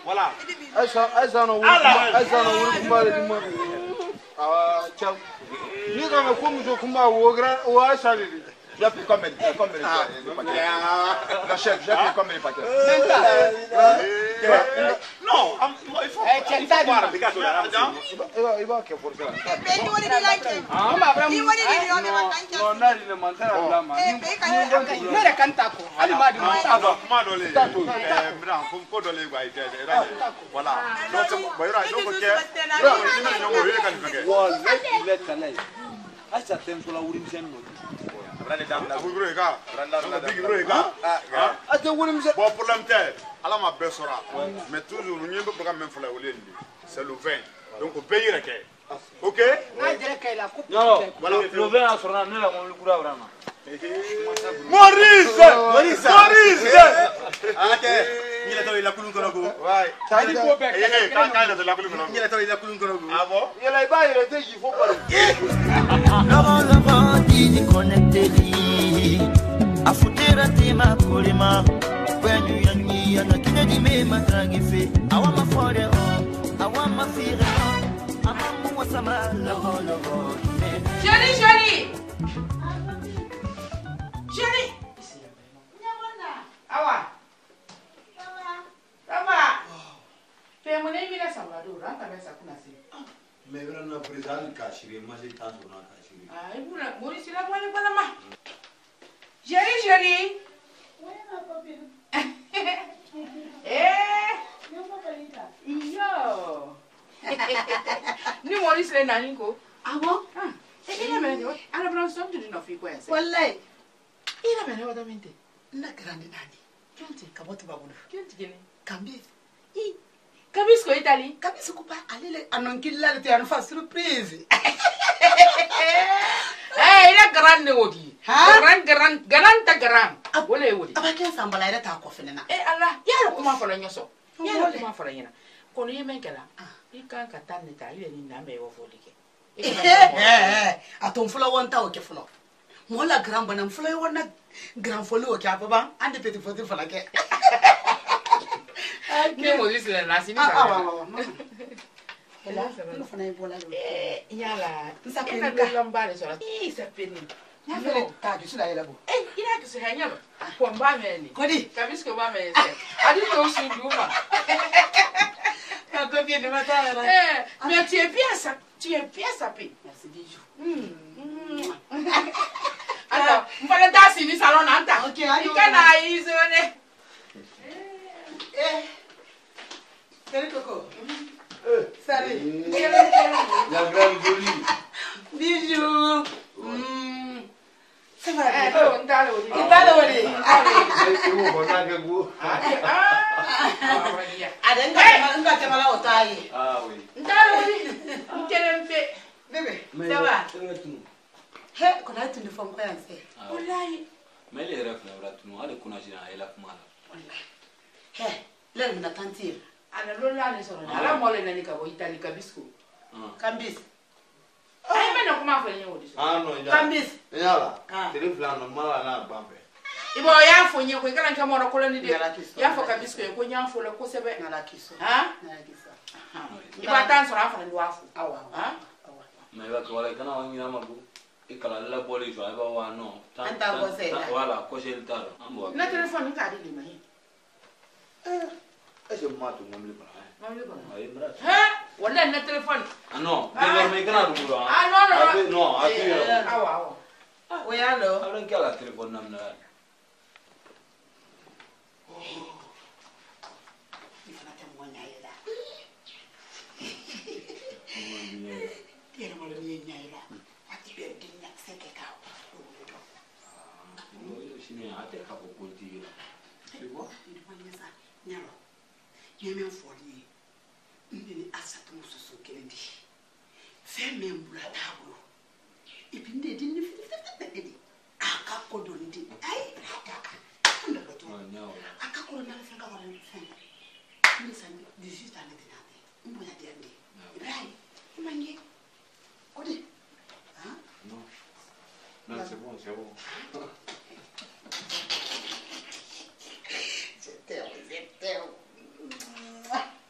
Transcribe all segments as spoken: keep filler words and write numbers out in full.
Voilà. Esa esa no wuri esa no wuri kuma da dimma. Ah, ciao. Ni ga me ko mu so kuma wo gra wo asa de. J'ai pris combien combien de paquets. Le chef, j'ai pris combien de paquets. Non, il faut il faut voir les gars de la Il va que pour ça. Mais tu vois les like. Ah, ma vraiment. Tu vois les like. Non, non, il ne m'entend pas là. Eh, mais quand Il ne can't taco. Ali ma di Ah, non, ma dole. Eh, bra, faut ko dole gwa ite. Voilà. Donc c'est bon, il y a donc que. Bra, il me nyongo yele kan fenge. Wallahi, il est calé. Ah, ça t'aime sur la wuri msen no. Brande dam na bu bro e ga. Brande na big bro e ga. Ah, ah, te wuri msen. Bon problème terre. Ala ma be sora. Mais toujours nous nyembe programme même fola wole ndi. C'est le vingt. Donc on paye reke. OK? Na dire que la coupe. Non, voilà, le vingt à sora ne la mo lukura vraiment. Maurice! Maurice! Maurice! Ake, nyele tawi la kulun kono ko. Ouais. Tali ko be. Eh eh, quand quand de la kulun kono. Nyele tawi la kulun kono ko. Ah bon? Il a pas il était il faut pas. Laurent Laurent dit connecté li. Afutera tema kolema. When you yangi yana kinedi me matrangi fe. Awa ma fore o, awa ma fire o. Amamu wasama Laurent Laurent. Johnny Johnny. Johnny. Awa. Awa. Fais mon ami là ça va d'où là t'as ça qu'on a fait. Mais vraiment président kashiri, moi j'ai tant sur na kashiri. Ah, et vous là, Maurice là moi ne pas la main. Johnny Johnny. Oui, ma copine. Eh. Non, pas Kalita. Yo. Ni Maurice là nani ko. Ah bon? Ah. Eh, il a mené. Alors prends somme tu n'as fait quoi ça? Wallahi. Il a mené wadamente. Na grande nani. Kinti. Kaboto babulu. Kinti gene. Kambi. I. Kabisco Italie. Kabisa kupa alele anonkilla le tiano fa surprise. Eh, il a grande wodi. Ha? Grand grand grand ta grand. Wole wodi. Abaken sambala ira ta ko fenena. Eh Allah, ya lo kuma fala nyoso. Ya lo kuma fala nyina. Kono yemen kala. I kan ka tan ta ile ni na me wo folike. Eh eh. Aton fula wonta o ke fulo. Mola grand bonam fula wona grand folo o ke ababa ande petit foti fala ke. Ni mo dis le na sini Ah ah sa. wa wa. Ela, no fana ibola lo. Eh, yala. Nsa Ina penika. do lambale so. Eh, sa peni. Ya fele ta ju sila yela bo. Eh, ina kisi hanya. Ko mba me ni. Kodi. Kabisco ba me se. Adi to su duma. Ta ko bien de mata la. Eh, mais tu es bien ça. Tu es bien sapé. Merci bijou. Hmm. Alors, mbale ta sini salon anta. Ok, ayo. Ikana izone. Eh. Salut Coco. Salut. La grande jolie. Bijou. Hmm. Ça va Eh, bien. to ndalo di. Ndalo wali. C'est bon, on a que vous. Ah, ah, ya. Ada nga nga tema la otayi. Ah oui. Ndalo di. Nkele mpe. Bébé, Mais ça va? c'est vrai tout. He, kona tu ni forme kwa yanse. Wallahi. Mais les refs là, tout le monde, les connaissances, il a fait mal. Wallahi. He, leo nina tantir. Ana lola ne soro. Ala mole na nika bo Italy Kabisco. Kambis. Ai mena kuma fa nyo odi. Ah non, il Kambis. y a là. Ah. C'est le plan normal là, bambe. Ibo ya fo nye ko ngala nkamo na koloni de. Ngala kiso. Ya fo Kabisco ko nya fo le ko sebe. Nala kiso. Ha? Nala kiso. Ibo tan soro afa ndo afu. Awa. Ha? Awa. Mais il va que voilà, quand on y a ma bou, et quand la police va avoir non. Anta gose. Voilà, cocher le tard. Na telephone ka di mai. Est-ce que moi tout le monde le prend? Mamle ko. Oui, bref. Ha? Wala na telephone. Ah non, désormais, quand on a le Ah non non. non. Non, attends. Awa awa. Oui, allo. Après, quel a le téléphone nam na? Ni fana ta mo nya yela. Tiere mo le nya yela. Ati be dinna seke ka. Sinon, à tes capes pour dire. Tu vois? Ni mo nya sa. Nyalo. Nyame fodi. Ndini asatu mususu kelendi. Fe membula tablo. Et puis ndé dinni fi fi fi. Aka kodo ndi. Ai, aka. Ndo ko to. Aka kodo na fe ka wala fe. Ni sa dix-huit ans de temps. Mbo ya diande. Ibrahim, imangi. Kodi. Hein? Non. Non, c'est bon, c'est bon. C'était, c'était.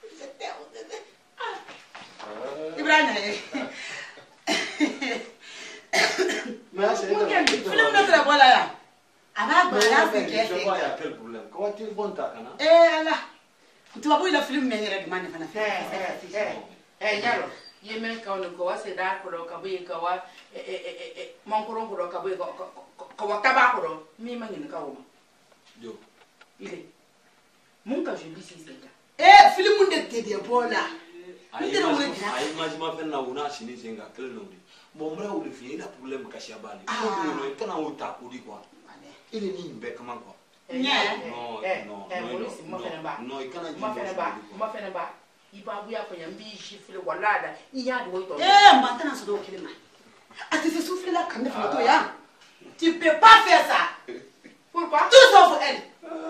faire. Je vois, il y a quel problème. Comment tu es bon, ta cana? Eh, Allah. Tu vas voir, il a fallu me dire que man, Eh, eh, eh, eh, Nyalo. Ye men ka ono ko wase da ko do ka bu ka wa eh eh eh mon ko ron ko do ka bu ko ko wa ka ba ko do mi ma ngin ka wo ma. Jo. Ile. Mun ka je bisi senta. Eh, film de te de bola. Ayi ayi ma ma fen na una sini senga kele no di. Bon mra ou le fi ina problème ka shabali. Ko no kana o ta ko di quoi. Ile ni mbe kama quoi. Nya. Non, eh non, eh non, polisi mo fena ba. non, i kana mo fena ba, mo fena ba. Iba bu ya ko yambi shifle walada. Iya do to. Eh, maintenant ça doit qu'il m'a. Ah, tu fais souffler la canne de photo, ya. Tu peux pas faire ça. Pourquoi? Tout sauf elle.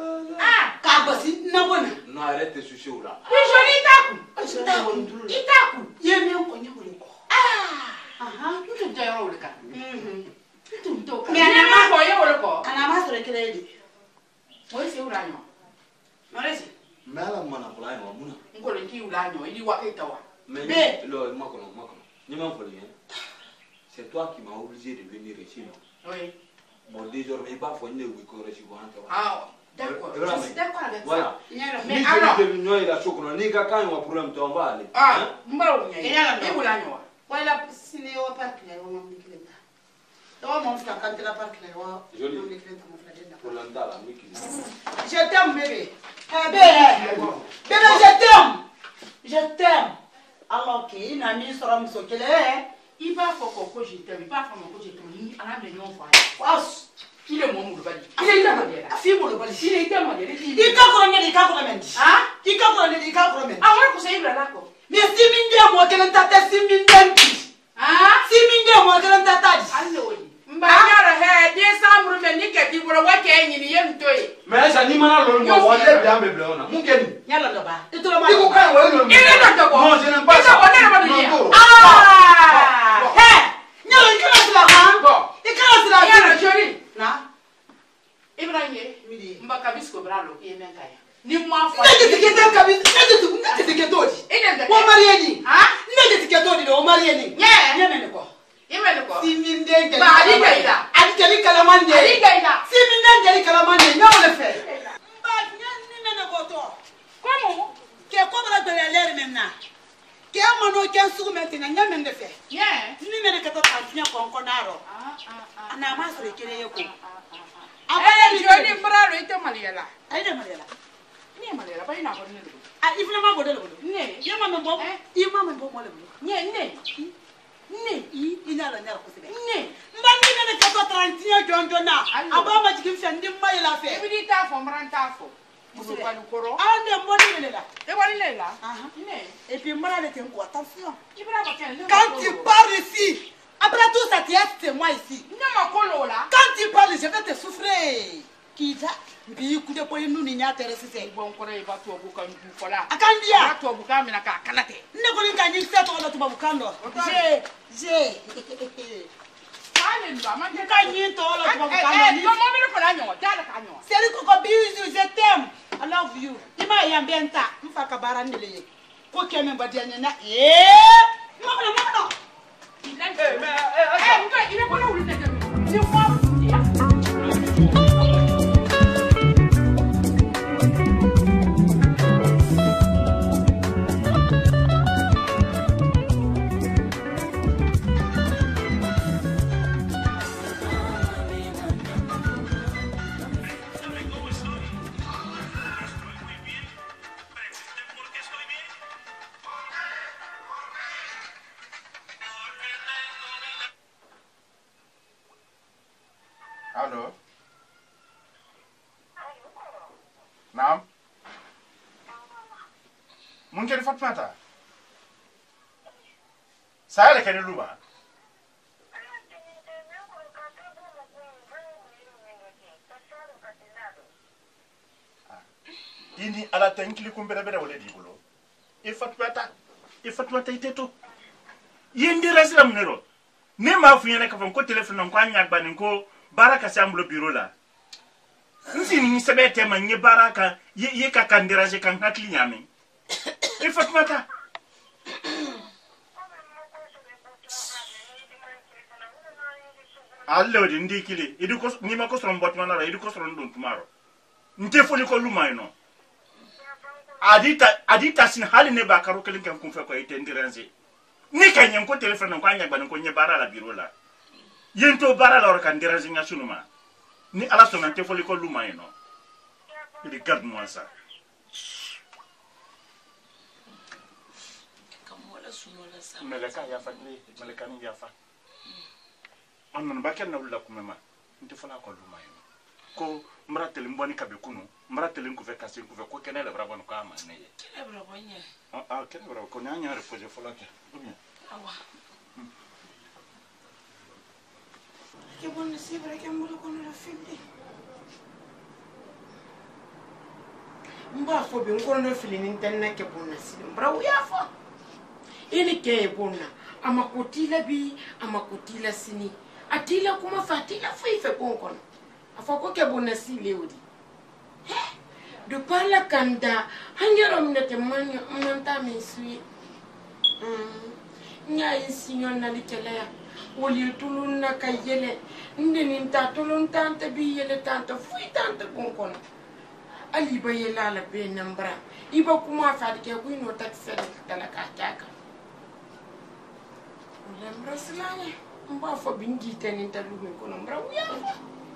Ah, kabasi na bona. Non, arrête de soucier là. Oui, joli taku. Itaku. Itaku. Yemi ko nyako ko. Ah. Aha, tu te jara oleka. Mhm. Tu to. Mais ana ma ko ye oleko. Ana ma sore kele di. Mo se uranyo. Maresi. Mais ala mana kula yo muna. Ngolo nki uranyo, ili wa etawa. Mais Mais- le ma kono, ma kono. Ni ma folie. C'est toi qui m'as obligé de venir ici. Non? Oui. Bon, désormais, il va falloir que vous corrigiez. Ah, d'accord. Voilà, Je suis d'accord avec Voilà. ça. Nyalo. Mais Mais alors, alors, il a chocolat. Ni quelqu'un a un problème, tu en vas aller. ah, mbalo nya. Nyalo. Ni uranyo. Wala sine wa park la wa mamdi kile ta. Do mon fra kan la park la wa. Joli. Mamdi kile ta mon fra denda. Pour l'entendre, là, mais qui Je t'aime bébé. Eh bébé. Bébé je t'aime. Je t'aime. Alors que ina mi sora muso kele. Il va faut que je t'aime, il va faut que je t'aime. Ni ala me non fa. Was. Il est mon moulou bali. Il est tellement bien. Afi mo le bali. Il est tellement bien. I ka ko ne di ka ko men. Ah? I ka ko ne di ka ko men. Ah, moi ko sai ibra lako. Mais si minde mo kele tata si minde. Ah? Si minde mo kele tata. Allo yi. Mbanyara he de samru me ni ke ti bro wa ke nyini yem toyi. Mais ça, ni mana l'homme, on est bien, mais on a. Mon gars, Nyalo do ba. Ito lo ma. il faut quand même. Il est dans ta Non, je n'aime pas Il ça. est dans ta Non, Ah! Hey! Nyalo ikala sila ha? Bon. Ikala sila. Yara joli. Na. Ibrahim. Midi. Mbaka bisko bralo ke men kaya. Ni mo fa. Nde tikete kabisa. Nde tu nde tikete odi. Ine de. Wo marieni. Ah? Nde tikete odi do marieni. Yeah. Nyeme ko. Yeme ko. Si min den Ba ali gaida. Ali jeli kalamande. Ali gaida. Si min den jeli kalamande. Nyawo le fe. Ba nyan ni mene ko to. Comment? Ke ko bala to ya lere memna. Ke amano ke sugu metina nyame nde fe. Yeah. Ni mene ka to tantinya konko naro. Ah ah ah. Ana ma sore kere yeko. Eh, joli bralo ite maliela. Ai de mariela. Ni maliela ba ina ko ni lu. Ah ifna ma godelo bodo. Ne. Yema me bo. Eh? Yema me bo mo le bodo. Ne ne. Ne. I ina la nyara ko sebe. Ne. Mbandi mene ka to tantinya jonjo na. Ayo. Aba ma jikin fe ndi mai la fe. Ebi di ta fo mran ta fo. Muso Musebe. pa lu koro. Ah ne mbodi mene la. E wali lela. Ah. Ne. Et puis moi là tengo attention. Ibra ba ken. Quand tu parles ici, après tout ça tu es témoin ici. Ne ma kolo la. Quand tu parles, je vais te souffrir. Kija, mbi kude po inu ni nya tere sise. Bon koro e ba to bu kan du fola. Akandia. Ba to bu ka mi na ka kanate. Ne ko ni ka nyi se to la tuba bukando. Je, je. Ale nda ma de Ka nyi to la tuba Eh, bukando. no mo mi ko la nyo, da la ka nyo. Seri ko ko bizu, je t'aime. I love you. Ima ya mbenta, mfa ka barande le. Ko keme badia nyana. Eh! Mo ko mo ko. Eh, mais eh, nka ile ko la wuli de. Ni mo. Allô? Naam? Mungkin Fatmata? Saya lekani luba. Ini ala tankili kumbera bera wale di bulo. E Fatmata, e Fatmata iteto. Yendi rasilam nero. Ne ma fu yana ka fon ko telephone ko anya gbanin ko baraka sambulo bureau la. Nsi ni sebe tema nye baraka ye ye ka kandiraje kan hakli nyame. E Fatmata. Alle odi ndi kili. Idu kos ni ma kosron bot manara idu kosron don tomorrow. Nte foli ko luma ino. Adita adita sin hali ne ba karo kelin kan kun fe ko ite ndiranze. Ni kanyem ko telephone ko anya gban ko nye bara la biro la. Yento bara la or kan ndiranze nya sunuma. Ni ala so nte foli ko luma ino. Regarde-moi ça. Meleka ya fa ni meleka ni ya fa. Anon ba ken na wula kumema. Nte fala ko luma ino. Ko mratele mboni kabe kunu mratele nkuve kasi nkuve ko kenele bravo no kama ne kene bravo nya ah ah kene bravo ko nyanya repoje folake dumia awa ke bonne si vrai ke mbolo ko no fili mba fo be ngoro no fili ni tanna ke bonna si bravo ya fo ini ke bonna amakotila bi amakotila sini atila kuma fatila fo ife konkon afako ke bonasi leodi de par la kanda hangerom nete manya manta mesui mm nya insinyon na likela woli tulun na kayele ndeni nta tulun tante bi yele tante fui tante konkon ali bayela la be nambra iba kuma fadike ku no taxi dala ka taka lembra silane mba fo bingi teninta lume ko nambra uya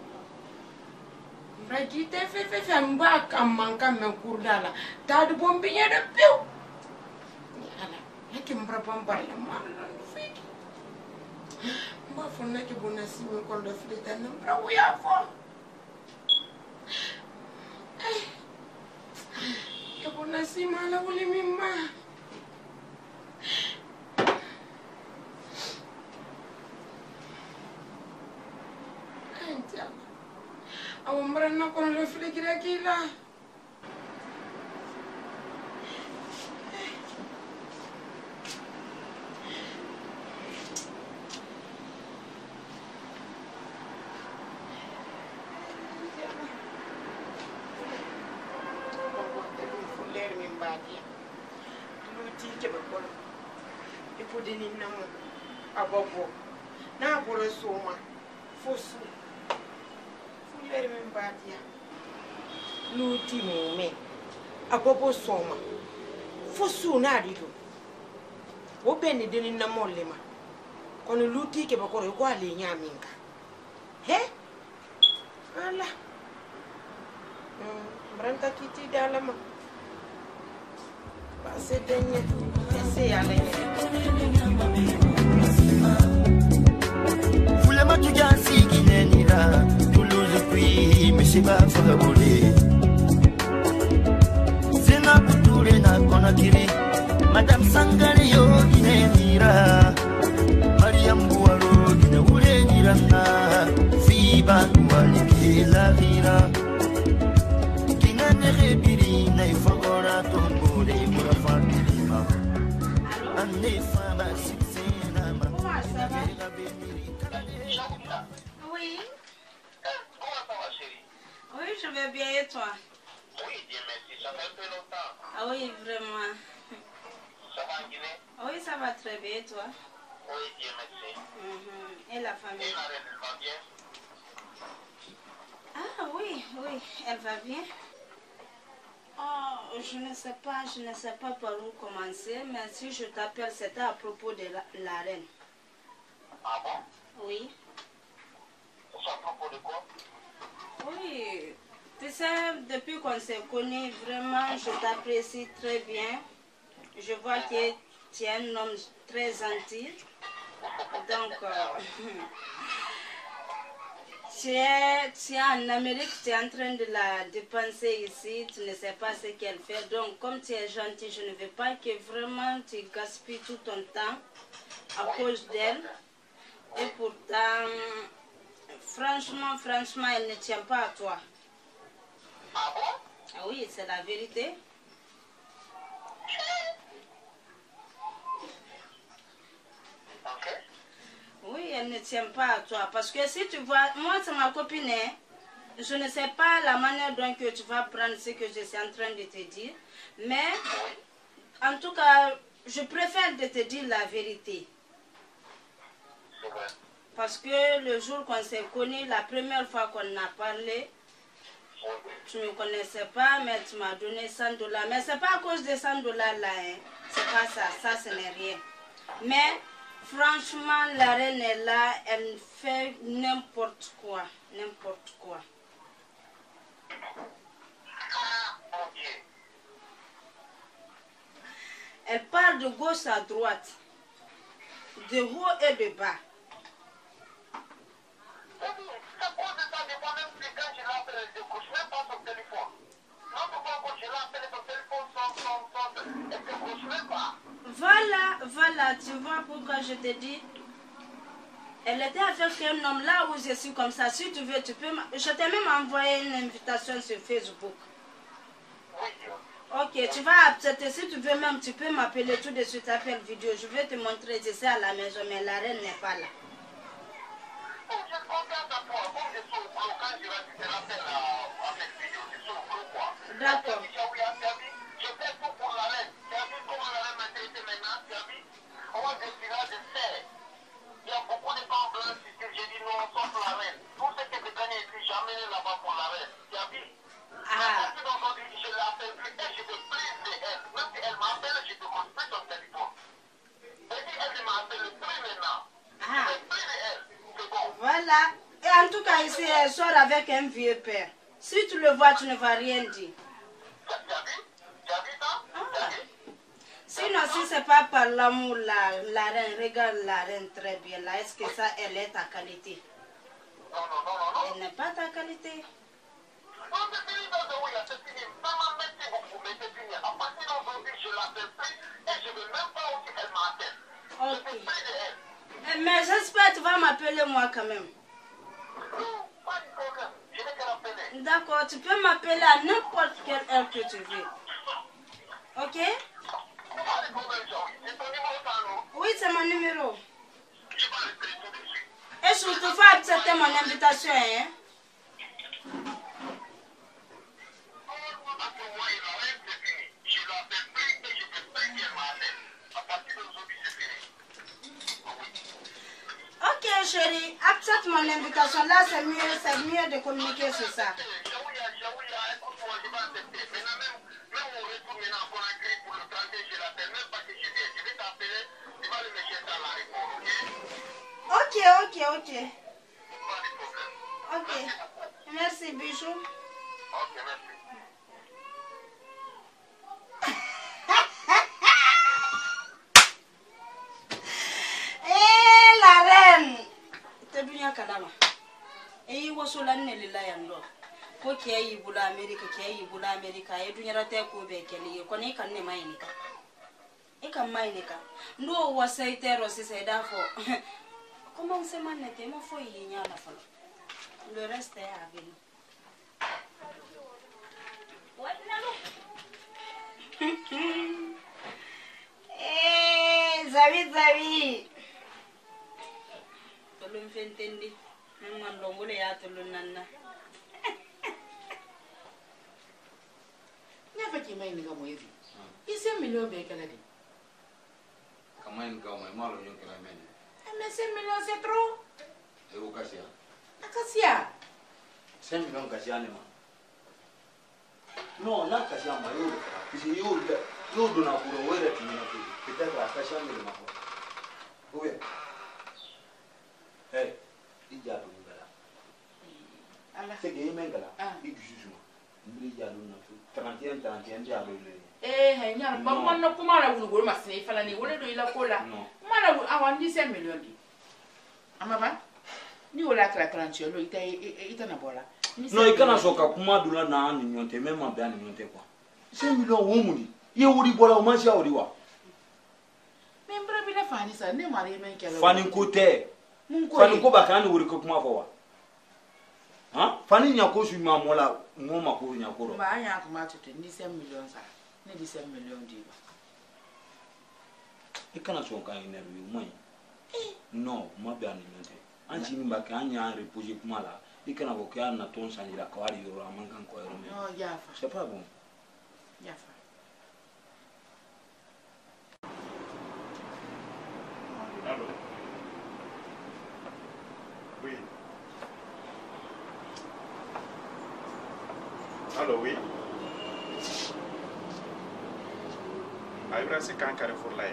Ragite fe fe fe mba kamanka mekurdala tadu bombinya de piu ala yake mbra bambar la mala fiki mba fonna ke bonasi me ko do fleta na mbra uya fo ke bonasi mala wuli mimma anta Aumra no con le flicker aquí la. Na bolo soma fosu Badia. Luti me. Apopo soma. Fosu na dido. Wo beni deni na molema. Kono luti ke bakoro ko ale nyaminga. He? Ala. Mm, branta kiti dalama. Ba se denye. Ese ya lenye. Fulema tujansi kinenira. Mishiba fagabuli Sina kuture na kona kiri Madam Sangari yo gine nira Mariam Buwaro gine ure nirana Fiba nuwali kila hira Gine nere biri na ifagora Tombore mura fatirima Ane fama siksena ma Oui. Oui, je vais bien et toi? Oui, Dieu merci, ça fait un peu longtemps. Ah oui, vraiment. Ça va en Guinée? Oui, ça va très bien et toi? Oui, Dieu merci. Mm-hmm. Et la famille? Et la reine, elle va bien? Ah oui, oui, elle va bien. Oh, je ne sais pas, je ne sais pas par où commencer, mais si je t'appelle, c'était à propos de la, la reine. Ah bon? Oui. C'est à propos de quoi? Oui, tu sais, depuis qu'on s'est connus, vraiment, je t'apprécie très bien. Je vois que tu es un homme très gentil. Donc, euh, tu, es, tu es en Amérique, tu es en train de la dépenser ici, tu ne sais pas ce qu'elle fait. Donc, comme tu es gentil, je ne veux pas que vraiment tu gaspilles tout ton temps à cause d'elle. Et pourtant... Franchement, franchement, elle ne tient pas à toi. Ah bon? Ah oui, c'est la vérité. Ok. Oui, elle ne tient pas à toi. Parce que si tu vois, moi c'est ma copine, hein, je ne sais pas la manière dont que tu vas prendre ce que je suis en train de te dire. Mais, en tout cas, je préfère de te dire la vérité. C'est vrai. Parce que le jour qu'on s'est connus, la première fois qu'on a parlé, tu ne me connaissais pas, mais tu m'as donné cent dollars. Mais ce n'est pas à cause de cent dollars là, hein. C'est pas ça, ça ce n'est rien. Mais franchement, la reine est là, elle fait n'importe quoi, n'importe quoi. Elle part de gauche à droite, de haut et de bas. Voilà, voilà, tu vois pourquoi je te dis. Elle était avec un homme là où je suis comme ça. Si tu veux, tu peux. Je t'ai même envoyé une invitation sur Facebook. Ok, tu vas accepter. Si tu veux même, tu peux m'appeler tout de suite, appel vidéo. Je vais te montrer, je sais à la maison, mais la reine n'est pas là. D'accord. Il y a beaucoup de temps blancs que j'ai dit non, sauf la reine. Tout ce que j'ai gagné ici, j'ai amené là-bas pour la reine. Tu as vu? Ah. Aujourd'hui, je l'appelle plus et je te prise de elle. Même si elle m'appelle, je te construis son téléphone. Et si elle m'appelle plus maintenant, Ah. je te prise de elle. C'est bon. Voilà. Et en tout cas, ici, elle sort avec un vieux père. Si tu le vois, tu ne vas rien dire. Tu as vu? Tu as vu ça? Tu as vu? Sinon, si ce n'est pas par l'amour, la, la reine, regarde la reine très bien là. Est-ce que ça, elle est ta qualité? Non, non, non, non, non. Elle n'est pas ta qualité. Non, c'est fini, oui, c'est fini. Maman, merci beaucoup, mais c'est fini. À partir d'aujourd'hui, je l'appelle plus et je ne veux même pas aussi qu'elle m'appelle. Ok. Je suis pris de elle. Mais j'espère que tu vas m'appeler moi quand même. Non, pas de problème. Je vais te rappeler. D'accord, tu peux m'appeler à n'importe quelle heure que tu veux. Ok? Pas de problème, Joey. C'est ton numéro, ça, non? Oui, c'est mon numéro. Je vais le faire tout de suite. Et surtout, faut accepter mon invitation, hein? Ok, chérie, accepte mon invitation. Là, c'est mieux, c'est mieux de communiquer sur ça. Ok, ok, ok. Ok. Merci, bijou. Ok, merci. Eh, la reine! Te dunya kalama. Eh, wasu lanne lillahi ando. Ko ke yi bula America, ke yi bula America, e dunya rata ko be kele ko ne kan ne mai ni ka. E kan mai ni ka. Ndo wasa itero si se da fo. Comment on se manette, ma foi yi nya la falo. Le reste est à venir. Eh, Zawi Zawi. Tolum fentendi. Man longole ya tolun nanna. Nya fa ki mai ni ga mo yedi. Ise million be kala di. Kama ni kama malo nyo kala meni. Mais cinq millions c'est trop. E o kasia. Akasia. cinq millions kasia ne ma. Non, na kasia ma yo. Isi yo yo do na kuro wele ti na ku. Peut-être la kasia me ma ko. Oui. Eh, ija do ngala. Allah. C'est que mengala. Ah. I jujuma. Mbri ja do na tu. trente et un trente et un ja do le. Eh, hey, nya ba mo na kuma la wulu go ma sine fala ni wole do ila kola. Non. Mana awan di cinq millions di. Amaba. Ni wala kala trente no ita ita na bola. Non, i kana soka kuma dula na ni nyonte même ba ni nyonte kwa. cinq millions wo mudi. Ye wuri bola o ma sha wuri wa. Membra bi na fani sa ne mari men kala. Fani ko te. Mun ko. Fani ko ba kan wuri ko kuma fo wa. Ha? Fani nya ko su ma mola mo ma ko nya ko ro. Ba anya kuma to ni cinq millions sa. Ne di cinq millions di ba. I kana soka interview mai. Non, ma ba ni nyonte. Anchi ni ba kan nya reposer kuma la. I kana ko ka na ton sanjira ka wari yo man kan ko ro me. Non, ya fa. C'est pas bon. Ya fa. Allô? Allô, oui. Aïbra, c'est quand Carrefour là.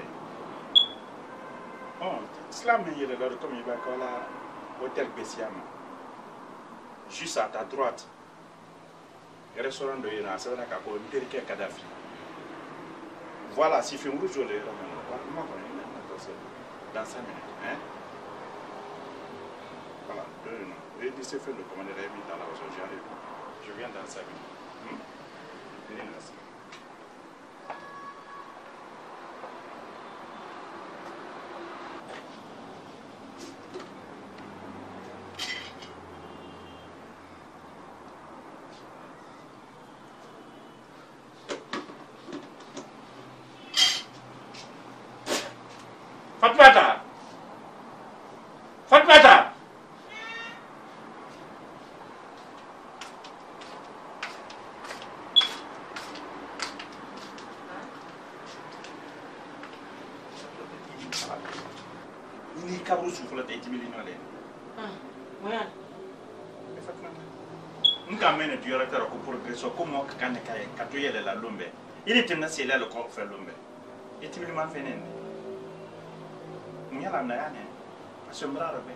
Oh, Islam est là, comme il va à l'hôtel Bessiam. Juste à ta droite. Le restaurant de Yéna, c'est là qu'on peut dire Kadhafi. Voilà, si fait un rouge, je l'ai dans cinq minutes. Hein? Voilà, deux minutes. Et d'ici fait le commander la vie dans la région, j'arrive. Je viens dans cinq minutes. Hmm? Merci. Fatmata! Fatmata! Ini kabru souffle de dix millions là. Ah, moyen. Fatmata. Nka mena directeur ko progresso comme kan ka ka to yele la lombe. Il était nassé là le corps fait lombe. Et tu me m'en fait nene. Nyala na yani. Asembra robe.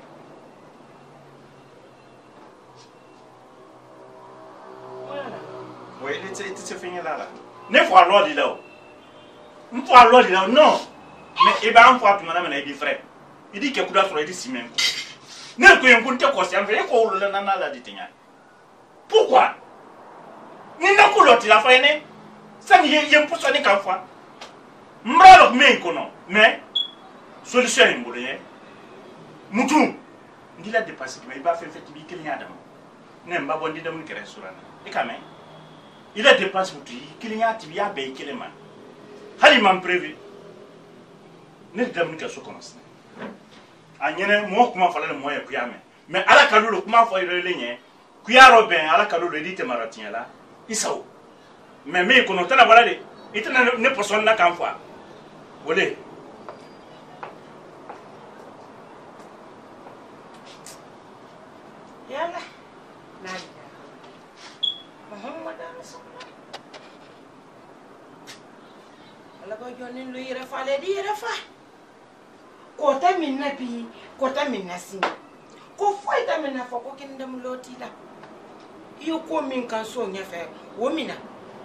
Oui, il était c'est fini là là. Ne faut alors dire là. Ne faut alors dire là non. Mais il va en fois tout maintenant il dit frère. Il dit que kuda sur il dit simen. Ne ko yon te ko sian fait ko le nana la ditinya. Pourquoi? Ni na ko loti la fa ene. Ça ni yem pour sonner kan fois. Mbralo men ko non. Mais solution est moulée. Moutou, il a dépassé, mais il va faire fait qu'il y a d'abord. N'aime pas bon dire d'abord qu'il reste sur un. Et quand même, il a dépassé Moutou, qu'il y a tibia bé qu'il est man. Halimam prévu. N'est d'abord qu'il soit commencé. Agnès, moi, comment faire le moyen pour y amener. Mais à la calou, comment faire le lien. Kuya Robin, à la calou, le dit maratien là. Il s'en va. Mais mais qu'on entend la voilà, il ne peut pas n'a qu'un fois. Voilà. Yalla la Muhammad Rasulullah ala ko jonin lu yira fa le di yira fa ko ta min nabi ko ta min nasi ko foi ta min na fa ko kin dem loti la yo ko min kan so nya fa wo mina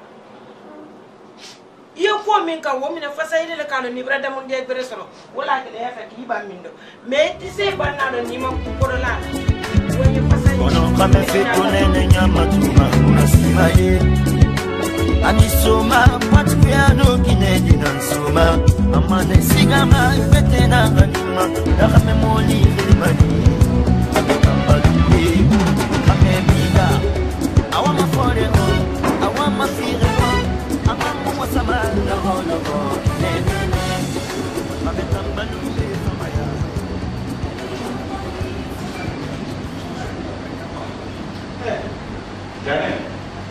yo ko min kan wo mina fa sayde le kanu ni brada mun de bere soro wala ke le ya fa ki ba min do mais ti se ba na do ni ma ko do la Ono kame feto nene nyama tuma unasima ye Anisoma patu ya no kinedi nansoma Amane sigama ipete na ganima Nakame moli filimani Kamba duwe Kame biga Awa mafore o Awa mafire o Ama mwa sama Logo logo Nene Kame tamba duwe famaya Jangan.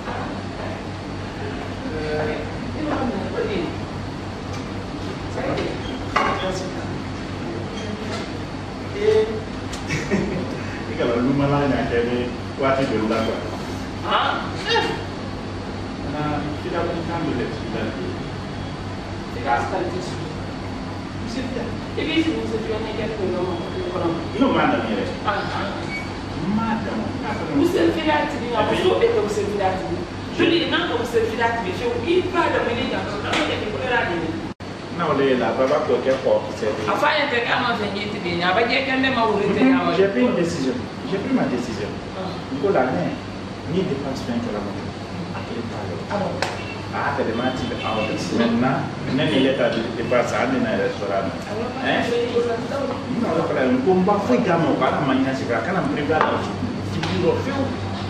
Ini kalau rumah lain jadi wajib berulang. Ah? Nah, kita bukan boleh sudah. Kita asal itu. Bisa tidak? Jadi sih bisa juga naik ke rumah. Ini mana ni? Ah. Madam, você virá te vir, a pessoa é que você virá te vir. Júlio, não que você virá te vir, eu vi para a menina, não tem que cuidar dele. Não, Leila, vai para qualquer copo, certo? A faia tem que a mão venir te vir, a vai ter que andar mal o rito na hora. J'ai pris une décision, j'ai pris ma décision. Pour l'année, ni dépense rien que la monnaie. Alors, ah, t'as demandé à maintenant, même il est à dépenser à un restaurant. Hein? Non, le problème, on va faire gamin, on va la manière, c'est vrai, quand on prévoit la tu dis le feu.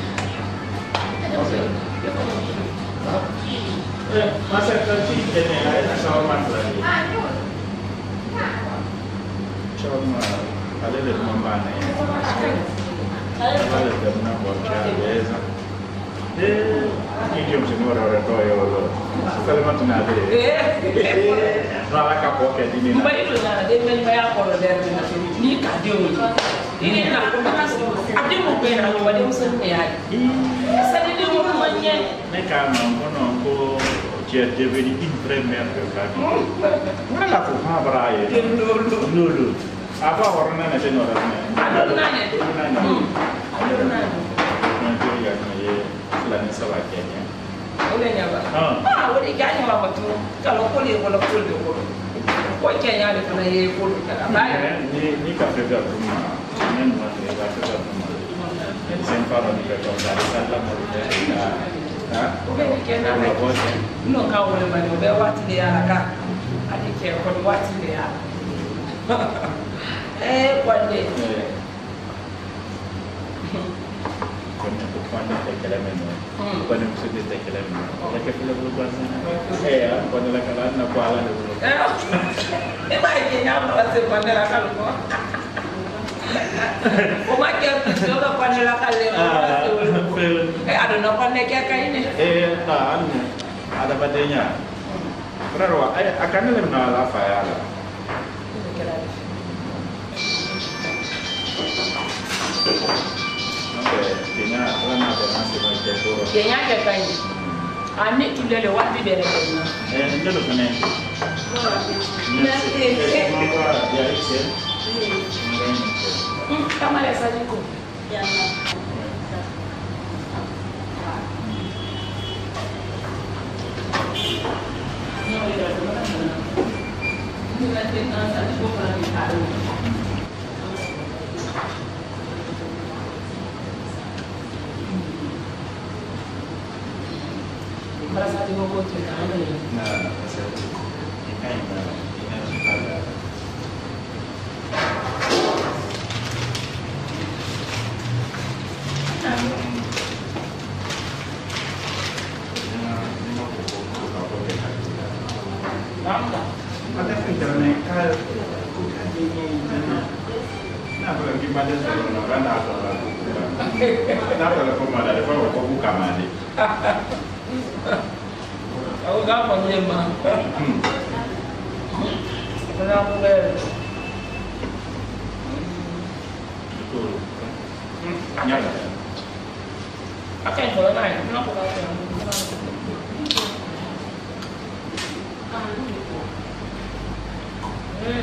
Masa kecil jenis lain asal mana lagi? Cuma ada di mana ya? Ada di mana bocah biasa. Eh, ini jam semua orang tua ya Allah. Kalau macam mana deh? Malah kapok kayak ini. Baik tu lah, dia main bayar kalau dari ni kadio ni. Ini nak komunikasi. Ada mau bayar kalau dia mesti bayar. Saya dia mau Mais quand on tu es devenu une vraie mère de famille. Voilà pourquoi Braille. Lulu. Apa orang nana tu orang nana. Ada nana. Ada nana. Nanti yang ni selain sahaja ni. Boleh nyaba. Ah, boleh jangan mama tu. Kalau boleh, kalau boleh, boleh. Kau jangan ada kena ye boleh. Ni ni kafe berumah. Ni mana kafe berumah. Sempre orang ni berumah. Salah malu. No kau boleh mana? Bawa wati dia nak, adik kau kau wati dia. Eh, kuande. Kau ni kuande terkelam ni. Kuande mesti dia terkelam ni. Lepas tu lalu kuande. Eh, kuande lah kalau nak kuala dulu. Eh, baik ni apa pasal kuande lah kalau. Oma kia tu juga kuande lah kalau. Eh, ada nak kuande kia kau ini? Eh, tak, ada badainya. Berapa? Eh, akan ada mana lah file lah. Okay, kena orang ada nasi macam tu. Kena ada kain. Ane tu le lewat di bawah kain. Eh, ini tu kena. Nasi. Eh, mama dia isi. Hmm, kamu ada saja tu. Ya. Merasa di bawah tu kan? Nah, saya ini ini ini ada. Ada fikiran kalau nak pergi mana sahaja nak nak atau nak kalau kau mana ada kau kau buka mana? Aku dah panggil mah. Kenapa le? Betul. Nyala. Akan kalau naik, kenapa kau yang? Hmm.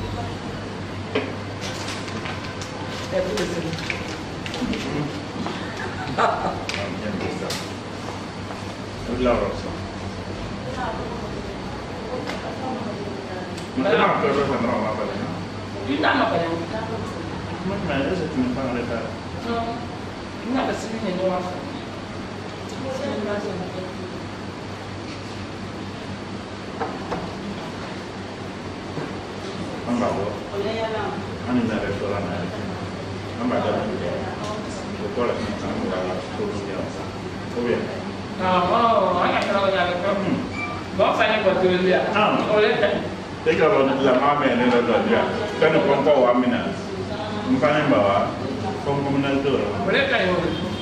Itu betul. Hahaha. Udah rasa. Macam apa tu sama orang apa ni? Kita apa yang? Macam mana sih cuma panggil lepas? No, ini apa sih ni doang? Nampak tu? Ani nak restoran ada. Nampak ada tu. Kau lagi nak nampak tu dia. Kau biar. Oh, ayah kalau jalan tu. Bawa saya buat tu dia. Oleh kan? Tapi kalau lama ni ni dah dia. Kan kau kau amina. Mungkin bawa kau kau mana tu? Boleh kan?